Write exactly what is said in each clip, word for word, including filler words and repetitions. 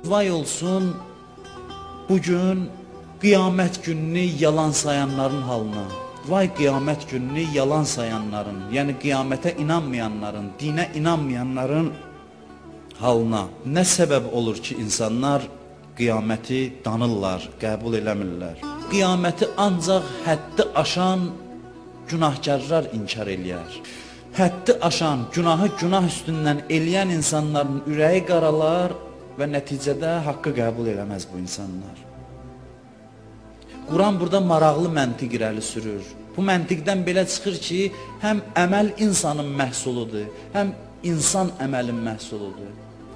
Vay olsun bugün kıyamet gününü yalan sayanların halına. Vay kıyamet gününü yalan sayanların, yani kıyamete inanmayanların, dine inanmayanların halına. Ne sebep olur ki insanlar kıyameti danırlar, qəbul eləmirlər. Kıyameti ancaq həddi aşan günahkarlar inkar eləyər. Həddi aşan, günahı günah üstündən eləyən insanların ürəyi qaralar və nəticədə haqqı qəbul eləməz bu insanlar. Quran burada maraqlı məntiq irəli sürür. Bu məntiqdən belə çıxır ki, həm əməl insanın məhsuludur, həm insan əməlin məhsuludur.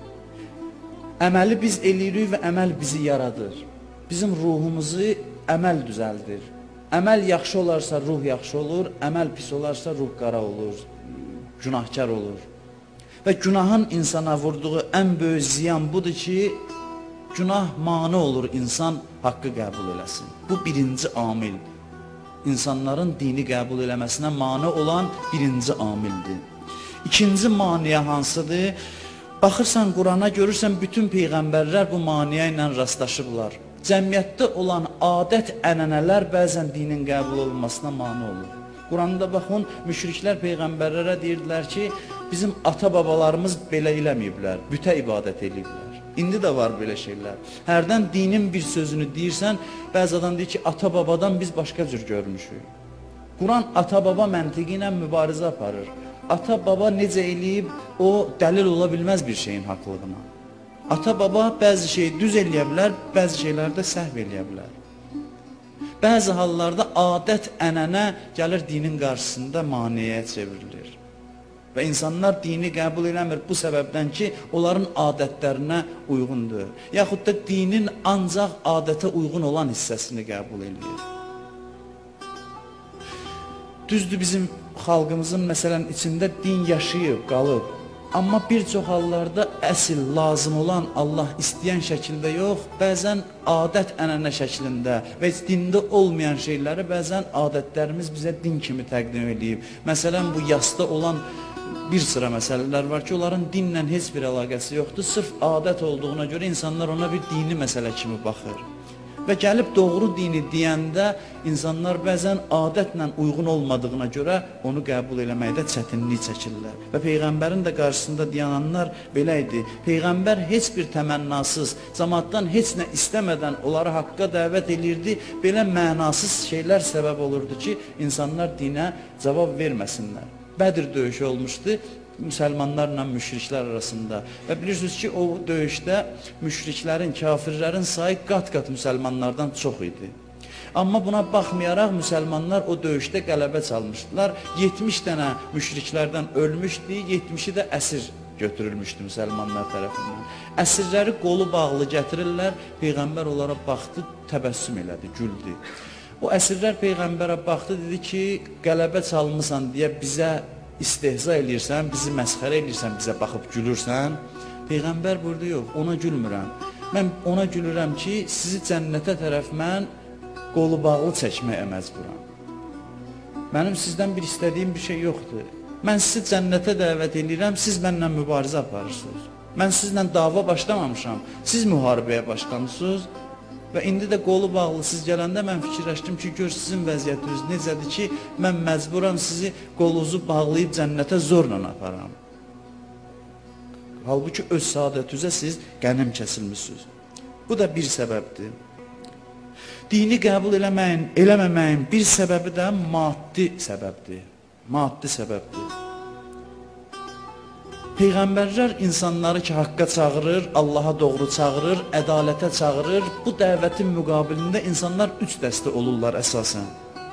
Əməli biz eləyirik və əməl bizi yaradır. Bizim ruhumuzu əməl düzəldir. Əməl yaxşı olarsa ruh yaxşı olur, əməl pis olarsa ruh qara olur, günahkar olur. Və günahın insana vurduğu ən böyük ziyan budur ki, günah mane olur insan haqqı qəbul eləsin. Bu birinci amil. İnsanların dini qəbul eləməsinə mane olan birinci amildir. İkinci maniyə hansıdır? Baxırsan Qurana, görürsən bütün peyğəmbərlər bu maniyə ilə rastlaşıblar. Cəmiyyətdə olan adət ənənələr bəzən dinin qəbul olunmasına mane olur. Quranda baxın, müşriklər peyğəmbərlərə deyirdilər ki, bizim ata-babalarımız belə eləməyiblər, bütə ibadət eləyiblər. İndi də var belə şeylər. Hərdən dinin bir sözünü deyirsən, bəzi adam deyir ki, ata-babadan biz başqa cür görmüşük. Quran ata-baba məntiqi ilə mübarizə aparır. Ata-baba necə eləyib, o dəlil ola bilməz bir şeyin haqlılığına. Ata-baba bəzi şeyi düz eləyə bilər, bəzi şeylərdə səhv eləyə bilər. Bəzi hallarda adət, ənənə gəlir dinin qarşısında maneəyə çevrilir. Və insanlar dini qəbul eləmir bu səbəbdən ki, onların adətlərinə uyğundur. Yaxud da dinin ancaq adətə uyğun olan hissəsini qəbul edir. Düzdür, bizim xalqımızın məsələn içində din yaşayıb, qalıb. Amma bir çox hallarda əsl lazım olan Allah istəyən şəkildə yox, bəzən adət ənənə şəklində və dində olmayan şeyləri bəzən adətlərimiz bizə din kimi təqdim edib. Məsələn, bu yasda olan bir sıra məsələlər var ki, onların dinlə heç bir əlaqəsi yoxdur. Sırf adət olduğuna görə insanlar ona bir dini məsələ kimi baxır. Və gəlib doğru dini deyəndə insanlar bəzən adətlə uyğun olmadığına görə onu qəbul eləməkdə çətinlik çəkirlər. Və Peyğəmbərin də qarşısında dayananlar belə idi. Peyğəmbər heç bir təmənnasız, cəmaatdan heç nə istəmədən onları haqqa dəvət edirdi. Belə mənasız şeylər səbəb olurdu ki, insanlar dinə cavab verməsinlər. Bədir döyüşü olmuşdu müsəlmanlarla müşriklər arasında. Və bilirsiniz ki, o döyüşdə müşriklərin, kafirlərin sayı qat-qat müsəlmanlardan çox idi. Amma buna baxmayaraq müsəlmanlar o döyüşdə qələbə çalmışdılar. yetmiş dənə müşriklərdən ölmüşdü, yetmişi də əsir götürülmüşdü müsəlmanlar tərəfindən. Əsirləri qolu bağlı gətirirlər, Peyğəmbər onlara baxdı, təbəssüm elədi, güldü. O əsirlər Peyğəmbərə baxdı, dedi ki, qələbə çalmısan deyə bizə istehza eləyirsən, bizi məsxərə eləyirsən, bizə baxıb gülürsən. Peyğəmbər burada yox, ona gülmürəm. Mən ona gülürəm ki, sizi cənnətə tərəf mən qolu bağlı çəkməyə məcburam. Mənim sizdən bir istədiyim bir şey yoxdur. Mən sizi cənnətə dəvət edirəm, siz mənlə mübarizə aparırsınız. Mən sizlə dava başlamamışam, siz müharibəyə başlamışsınız. Və indi də qolu bağlı siz gələndə mən fikirləşdim ki, gör sizin vəziyyətiniz necədir ki, mən məcburam sizi qolunuzu bağlayıb cənnətə zorla aparam. Halbuki öz saadətinizə siz qənim kəsilmişsiniz. Bu da bir səbəbdir. Dini qəbul eləməyin, eləməməyin bir səbəbi də maddi səbəbdir. Maddi səbəbdir. Peyğəmbərlər insanları ki, haqqa çağırır, Allaha doğru çağırır, ədalətə çağırır. Bu dəvətin müqabilində insanlar üç dəstə olurlar əsasən.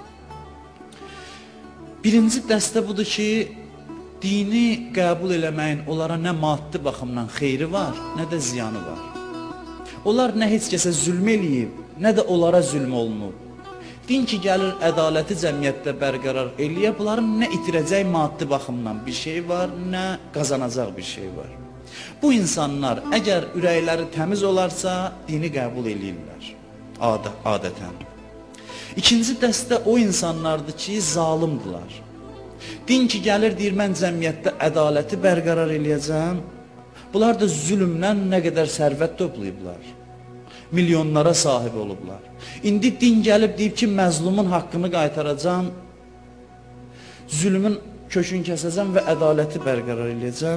Birinci dəstə budur ki, dini qəbul eləməyin onlara nə maddi baxımdan xeyri var, nə də ziyanı var. Onlar nə heç kəsə zülm eləyib, nə də onlara zülm olunub. Din ki, gəlir ədaləti cəmiyyətdə bərqərar eləyə, bunların nə itirəcək maddi baxımdan bir şey var, nə qazanacaq bir şey var. Bu insanlar əgər ürəkləri təmiz olarsa, dini qəbul eləyirlər, Ad adətən. İkinci dəstə o insanlardır ki, zalimdilər. Din ki, gəlir, deyir, mən cəmiyyətdə ədaləti bərqərar eləyəcəm. Bunlar da zülmdən nə qədər sərvət toplayıblar. Milyonlara sahib olublar. İndi din gəlib deyib ki, məzlumun haqqını qaytaracam, zülmün kökünü kəsəcəm və ədaləti bərqərar edəcəm.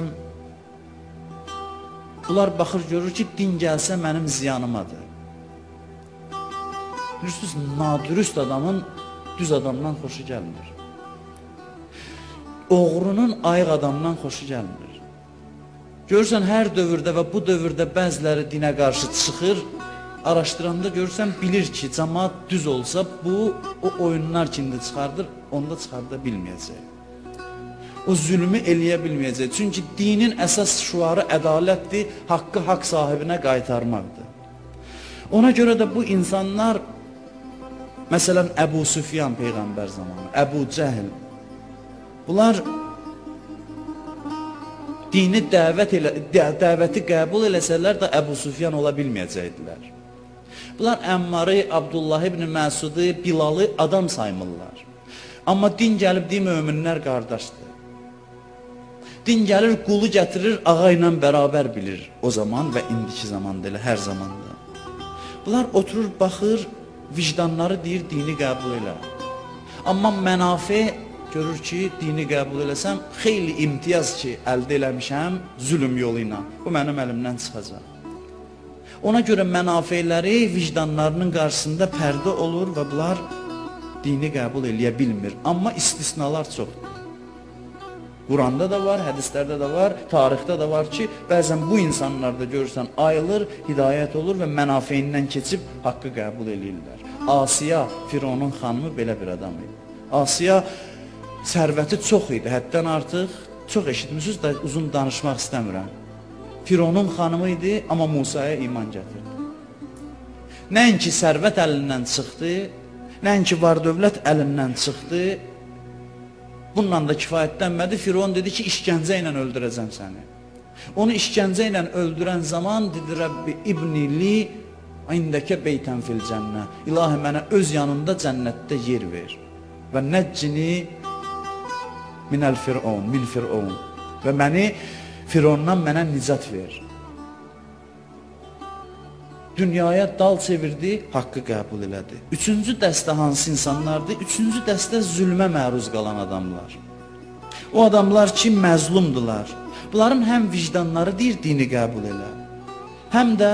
Bunlar baxır, görür ki, din gəlsə mənim ziyanımadır. Bilirsiniz, nadürüst adamın düz adamdan xoşu gəlmir. Oğrunun ayıq adamdan xoşu gəlmir. Görürsən, hər dövrdə və bu dövrdə bəziləri dinə qarşı çıxır, araşdıranda görürsən, bilir ki, cəmaat düz olsa, bu, o oyunlar kimdə çıxardır, onda çıxarda bilməyəcək. O zülmü eləyə bilməyəcək. Çünki dinin əsas şuarı ədalətdir, haqqı haqq sahibinə qaytarmaqdır. Ona görə də bu insanlar, məsələn, Əbu Süfyan Peyğəmbər zamanı, Əbu Cəhl, bunlar dini dəvət elə, dəvəti qəbul eləsələr də Əbu Süfyan ola bilməyəcəkdilər. Bunlar Əmmarı, Abdullah ibn Məsudu, Bilalı adam saymırlar. Amma din gəlib deyim, möminlər qardaşdır. Din gəlir, qulu gətirir, ağa ilə bərabər bilir o zaman və indiki zamanda elə, hər zamanda. Bunlar oturur, baxır, vicdanları deyir, dini qəbul elə. Amma mənafe görür ki, dini qəbul eləsəm, xeyli imtiyaz ki, əldə eləmişəm zülüm yolu ilə, bu mənim əlimdən çıxacaq. Ona görə mənafeləri vicdanlarının qarşısında pərdə olur və bunlar dini qəbul eləyə bilmir. Amma istisnalar çoxdur. Quranda da var, hədislərdə də var, tarixdə də var ki, bəzən bu insanlarda görürsən ayılır, hidayət olur və mənafeyindən keçib haqqı qəbul eləyirlər. Asiya, Fironun xanımı belə bir adam idi. Asiya sərvəti çox idi, həddən artıq, çox eşitmişsiniz də uzun danışmaq istəmirəm. Fironun xanımı idi, amma Musaya iman gətirdi. Nəinki sərvət əlindən çıxdı, nəinki var dövlət əlindən çıxdı, bununla da kifayətlənmədi. Firon dedi ki, işgəncə ilə öldürəcəm səni. Onu işgəncə ilə öldürən zaman dedi, Rəbbi İbnili indəkə beytən fil cənnə. İlahi, mənə öz yanında cənnətdə yer ver. Və nəccini minəl fir'un, min fir'un. Və məni Firondan mənə nicat ver. Dünyaya dal çevirdi, haqqı qəbul elədi. Üçüncü dəstə hansı insanlardır? Üçüncü dəstə zülmə məruz qalan adamlar. O adamlar ki, məzlumdular. Bunların həm vicdanları deyir, dini qəbul elə. Həm də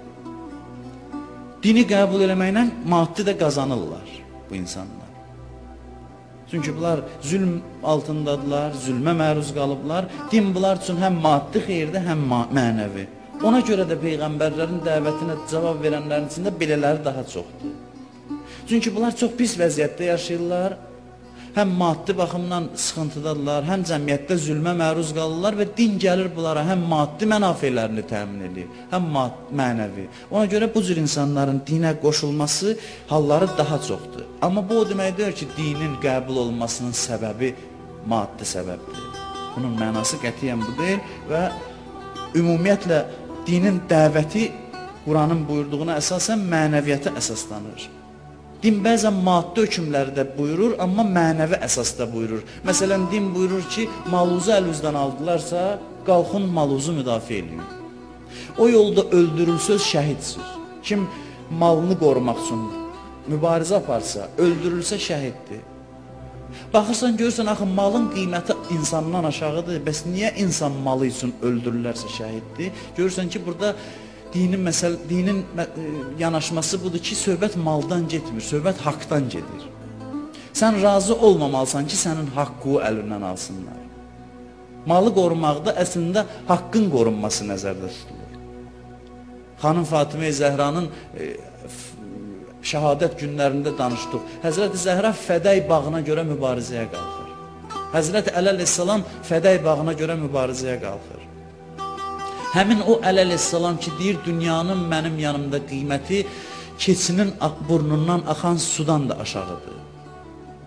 dini qəbul eləməklə maddi də qazanırlar bu insanlar. Çünki bunlar zülm altındadılar, zülmə məruz qalıblar. Din bunlar üçün həm maddi xeyirdir, həm mənəvi. Ona görə də Peyğəmbərlərin dəvətinə cavab verənlərin içində belələri daha çoxdur. Çünki bunlar çox pis vəziyyətdə yaşayırlar, həm maddi baxımdan sıxıntıdadırlar, həm cəmiyyətdə zülmə məruz qalırlar və din gəlir bunlara həm maddi mənafelerini təmin edir, həm mənəvi. Ona görə bu cür insanların dinə qoşulması halları daha çoxdur. Amma bu o demək deyir ki, dinin qəbul olunmasının səbəbi maddi səbəbdir. Bunun mənası qətiyyən bu deyil və ümumiyyətlə dinin dəvəti Quranın buyurduğuna əsasən mənəviyyətə əsaslanır. Din bəzən maddi hökmləri də buyurur, amma mənəvi əsasda buyurur. Məsələn, din buyurur ki, maluzu əl-üzdən aldılarsa, qalxın maluzu müdafiə edin. O yolda öldürülsöz şəhidsiniz. Kim malını qorumaq üçün mübarizə aparsa, öldürülsə şəhiddir. Baxırsan, görürsən, axı malın qiyməti insandan aşağıdır. Bəs niyə insan malı üçün öldürürlərsə şəhiddir? Görürsən ki, burada dinin, məsəl, dinin yanaşması budur ki, söhbət maldan getmir, söhbət haqdan gedir. Sən razı olmamalısan ki, sənin haqqı əlindən alsınlar. Malı qorumaqda əslində haqqın qorunması nəzərdə tutulur. Xanım Fatimə-i Zəhranın e, şəhadət günlərində danışdıq. Həzrəti Zəhra Fədəy bağına görə mübarizəyə qalxır. Həzrəti Əli əleyhissalam Fədəy bağına görə mübarizəyə qalxır. Həmin o Əli əleyhissalam ki, deyir, dünyanın mənim yanımda qiyməti keçinin burnundan axan sudan da aşağıdır.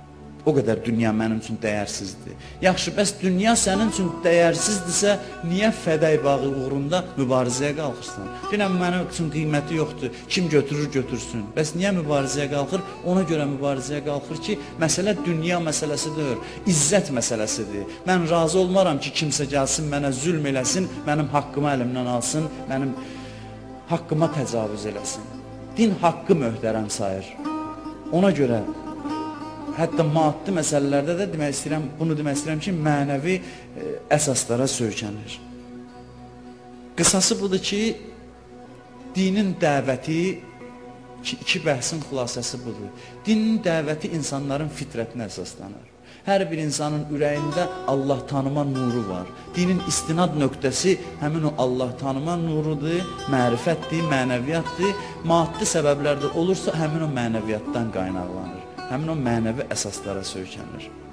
O qədər dünya mənim üçün dəyərsizdir. Yaxşı, bəs dünya sənin üçün dəyərsizdirsə, niyə fədəy bağı uğrunda mübarizəyə qalxırsan? Deyirəm, mənim üçün qiyməti yoxdur, kim götürür götürsün. Bəs niyə mübarizəyə qalxır? Ona görə mübarizəyə qalxır ki, məsələ dünya məsələsidir, izzət məsələsidir. Mən razı olmaram ki, kimsə gəlsin, mənə zülm eləsin, mənim haqqımı əlimdən alsın, mənim haqqıma təcavüz eləsin. Din haqqı möhtərəm sayır. Ona görə hətta maddi məsələlərdə də demək istəyirəm, bunu demək istəyirəm ki, mənəvi e, əsaslara söykənir. Qısası budur ki, dinin dəvəti, iki, iki bəhsin xülasəsi budur. Dinin dəvəti insanların fitrətinə əsaslanır. Hər bir insanın ürəyində Allah tanıma nuru var. Dinin istinad nöqtəsi həmin o Allah tanıma nurudur, mərifətdir, mənəviyyatdır. Maddi səbəblərdə olursa həmin o mənəviyyatdan qaynaqlanır. Həmin o mənəvi əsaslara söykənir.